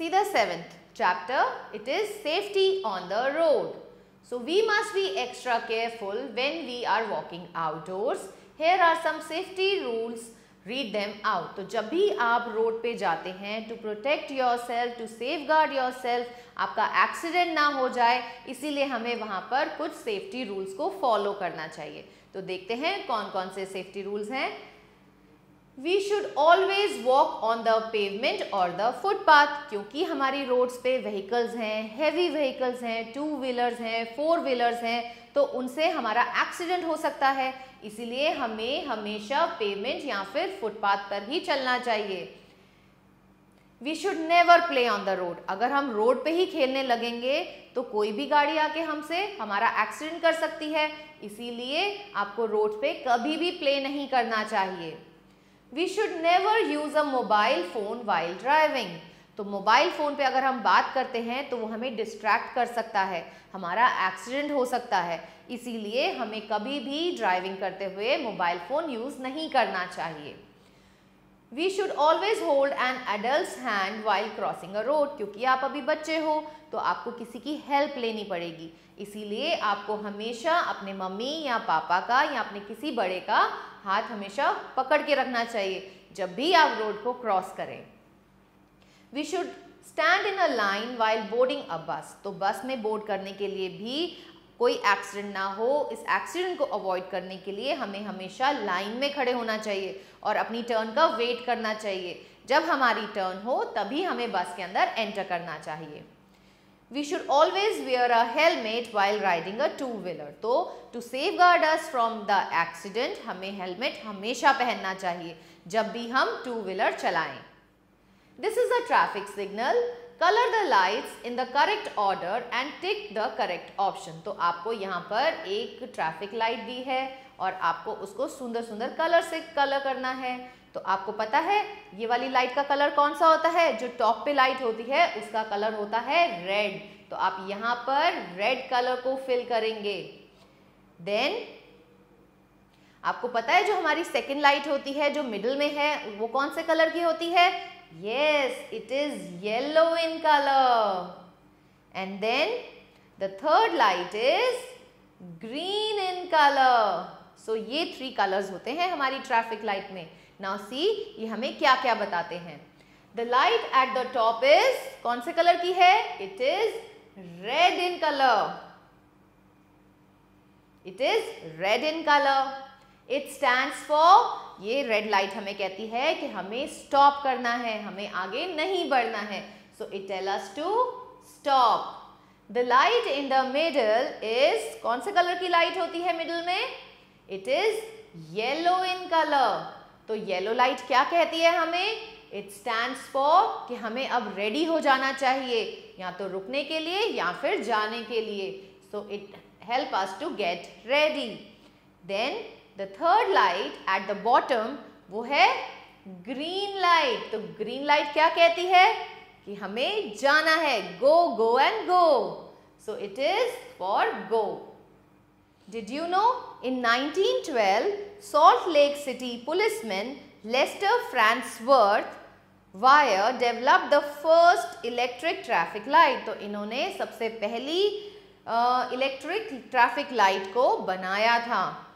See the 7th chapter, it is safety on the road. So we must be extra careful when we are walking outdoors. Here are some safety rules, read them out. तो जब भी आप road पे जाते हैं, to protect yourself, to safeguard yourself, आपका accident ना हो जाए, इसीलिए हमें वहाँ पर कुछ सेफ्टी रूल्स को फॉलो करना चाहिए। तो देखते हैं कौन कौन से सेफ्टी रूल्स हैं। We should always walk on the pavement or the footpath, क्योंकि हमारी रोड्स पे व्हीकल्स हैं, हैवी व्हीकल्स हैं, 2 व्हीलर्स हैं, 4 व्हीलर्स हैं, तो उनसे हमारा एक्सीडेंट हो सकता है। इसीलिए हमें हमेशा पेवमेंट या फिर फुटपाथ पर ही चलना चाहिए। We should never play on the road, अगर हम रोड पे ही खेलने लगेंगे तो कोई भी गाड़ी आके हमसे हमारा एक्सीडेंट कर सकती है, इसीलिए आपको रोड पे कभी भी प्ले नहीं करना चाहिए। We should never use a mobile phone while driving. तो मोबाइल फ़ोन पे अगर हम बात करते हैं तो वो हमें डिस्ट्रैक्ट कर सकता है, हमारा एक्सीडेंट हो सकता है, इसीलिए हमें कभी भी ड्राइविंग करते हुए मोबाइल फ़ोन यूज़ नहीं करना चाहिए। We should always hold an adult's hand while crossing a road, क्योंकि आप अभी बच्चे हो तो आपको किसी की हेल्प लेनी पड़ेगी, इसीलिए आपको हमेशा अपने मम्मी या पापा का या अपने किसी बड़े का हाथ हमेशा पकड़ के रखना चाहिए जब भी आप रोड को क्रॉस करें। We should stand in a line while boarding a bus. तो बस में बोर्ड करने के लिए भी कोई एक्सीडेंट ना हो, इस एक्सीडेंट को अवॉइड करने के लिए हमें हमेशा लाइन में खड़े होना चाहिए और अपनी टर्न का वेट करना चाहिए। जब हमारी टर्न हो तभी हमें बस के अंदर एंटर करना चाहिए। We should always wear a helmet while riding a two-wheeler. तो to safeguard us from the accident, हमें हेलमेट हमेशा पहनना चाहिए जब भी हम टू व्हीलर चलाएं। This is a traffic signal. Color the lights in the correct order and tick the correct option. तो आपको यहाँ पर एक ट्रैफिक लाइट दी है और आपको उसको सुंदर सुंदर कलर से कलर करना है। तो आपको पता है ये वाली लाइट का कलर कौन सा होता है? जो टॉप पे लाइट होती है उसका कलर होता है रेड। तो आप यहाँ पर रेड कलर को फिल करेंगे। देन आपको पता है जो हमारी सेकेंड लाइट होती है जो मिडिल में है वो कौन से कलर की होती है? Yes, it is yellow in color. And then the third light is green in color. So ये 3 colors होते हैं हमारी ट्रैफिक लाइट में। Now see, ये हमें क्या क्या बताते हैं। The light at the top is कौन से कलर की है? It is red in color. It is red in color. It stands for, ये रेड लाइट हमें कहती है कि हमें स्टॉप करना है, हमें आगे नहीं बढ़ना है। So it tells us to stop. The light in the middle is कौन से कलर की लाइट होती है मिडिल में? It is yellow in color. तो येलो लाइट क्या कहती है हमें? It stands for कि हमें अब रेडी हो जाना चाहिए, या तो रुकने के लिए या फिर जाने के लिए। So it help us to get ready. Then the third light at the bottom वो है green light. तो green light क्या कहती है? कि हमें जाना है, go, go and go. So it is for go. Did you know in 1912 Salt Lake City policeman Lester Farnsworth Wire developed the first electric traffic light. तो इन्होंने सबसे पहली इलेक्ट्रिक ट्रैफिक लाइट को बनाया था।